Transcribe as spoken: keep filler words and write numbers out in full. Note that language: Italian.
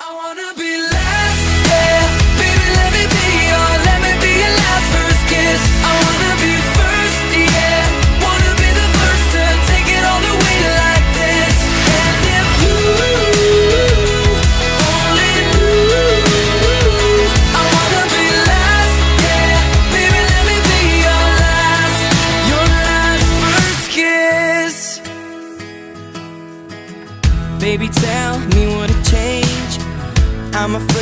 wanna be last, yeah. Baby, let me be your, let me be your last first kiss. I wanna be first, yeah. Wanna be the first to take it all the way like this. And if you only knew, I wanna be last, yeah. Baby, let me be your last, your last first kiss. Baby, tell me what it changed. I'm afraid